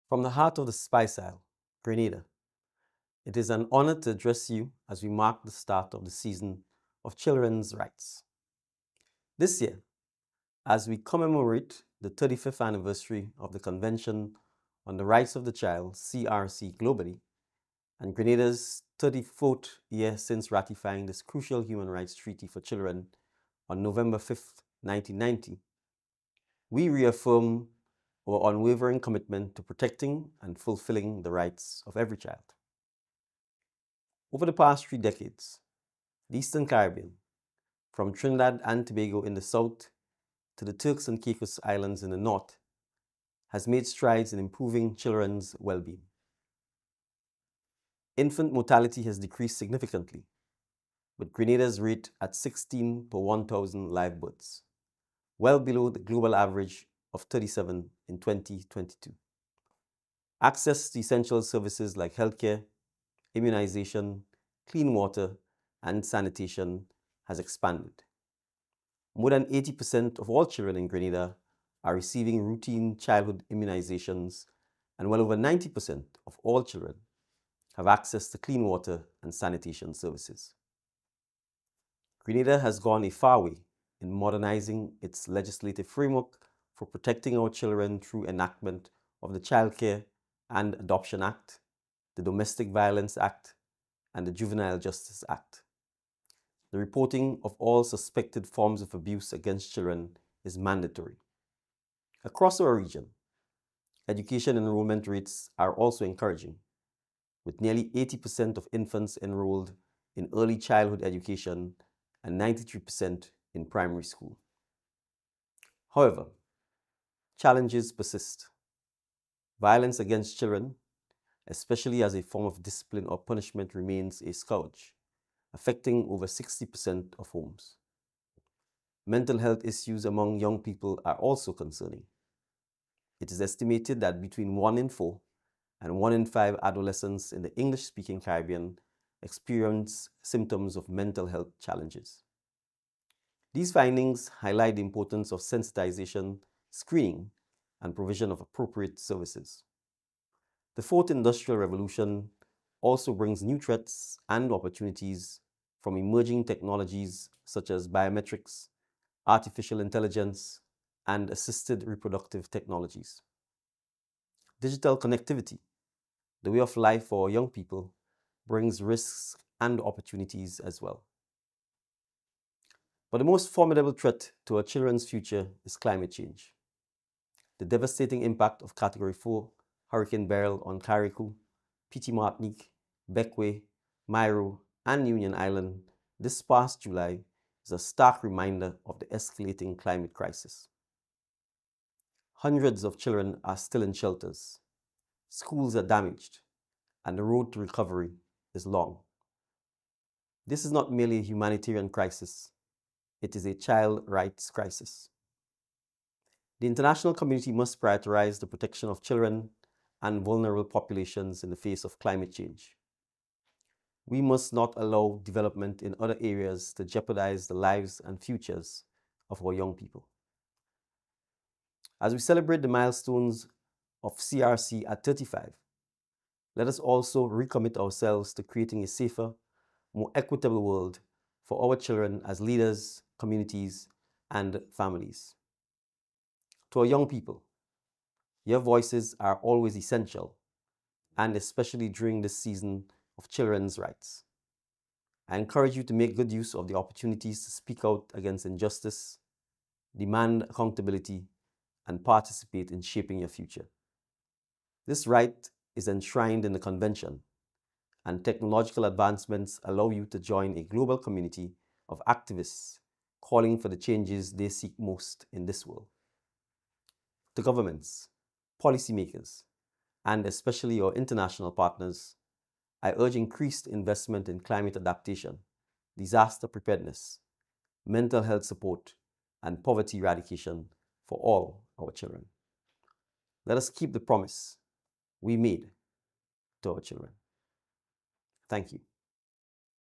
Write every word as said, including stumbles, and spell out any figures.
From the heart of the Spice Isle, Grenada, it is an honor to address you as we mark the start of the season of children's rights. This year, as we commemorate the thirty-fifth anniversary of the Convention on the Rights of the Child, C R C globally, and Grenada's thirty-fourth year since ratifying this crucial human rights treaty for children on November fifth, nineteen ninety, we reaffirm our unwavering commitment to protecting and fulfilling the rights of every child. Over the past three decades, the Eastern Caribbean, from Trinidad and Tobago in the south to the Turks and Caicos Islands in the north, has made strides in improving children's well-being. Infant mortality has decreased significantly, with Grenada's rate at sixteen per one thousand live births, well below the global average of thirty-seven in twenty twenty-two. Access to essential services like healthcare, immunization, clean water, and sanitation has expanded. More than eighty percent of all children in Grenada are receiving routine childhood immunizations, and well over ninety percent of all children have access to clean water and sanitation services. Grenada has gone a far way in modernizing its legislative framework for protecting our children through enactment of the Child Care and Adoption Act, the Domestic Violence Act, and the Juvenile Justice Act. The reporting of all suspected forms of abuse against children is mandatory. Across our region, education enrollment rates are also encouraging, with nearly eighty percent of infants enrolled in early childhood education and ninety-three percent in primary school. However, challenges persist. Violence against children, especially as a form of discipline or punishment, remains a scourge, affecting over sixty percent of homes. Mental health issues among young people are also concerning. It is estimated that between one in four and one in five adolescents in the English-speaking Caribbean experience symptoms of mental health challenges. These findings highlight the importance of sensitization, screening, and provision of appropriate services. The fourth industrial revolution also brings new threats and opportunities from emerging technologies such as biometrics, artificial intelligence, and assisted reproductive technologies. Digital connectivity, the way of life for young people, brings risks and opportunities as well. But the most formidable threat to our children's future is climate change. The devastating impact of Category four Hurricane Beryl on Carriacou, Petite Martinique, Bequia, Mairo, and Union Island this past July is a stark reminder of the escalating climate crisis. Hundreds of children are still in shelters, schools are damaged, and the road to recovery is long. This is not merely a humanitarian crisis, it is a child rights crisis. The international community must prioritize the protection of children and vulnerable populations in the face of climate change. We must not allow development in other areas to jeopardize the lives and futures of our young people. As we celebrate the milestones of C R C at thirty-five, let us also recommit ourselves to creating a safer, more equitable world for our children as leaders, communities, and families. To our young people, your voices are always essential, and especially during this season of children's rights. I encourage you to make good use of the opportunities to speak out against injustice, demand accountability, and participate in shaping your future. This right is enshrined in the Convention, and technological advancements allow you to join a global community of activists calling for the changes they seek most in this world. To governments, policymakers, and especially our international partners, I urge increased investment in climate adaptation, disaster preparedness, mental health support, and poverty eradication for all our children. Let us keep the promise we made to our children. Thank you.